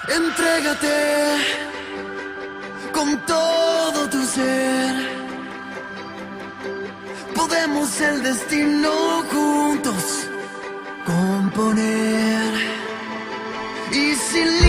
Entrégate con todo tu ser. Podemos el destino juntos componer. Y si